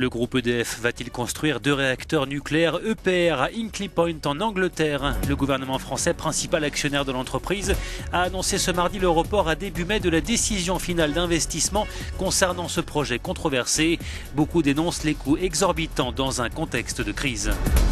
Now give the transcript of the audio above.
Le groupe EDF va-t-il construire 2 réacteurs nucléaires EPR à Hinkley Point en Angleterre? Le gouvernement français, principal actionnaire de l'entreprise, a annoncé ce mardi le report à début mai de la décision finale d'investissement concernant ce projet controversé. Beaucoup dénoncent les coûts exorbitants dans un contexte de crise.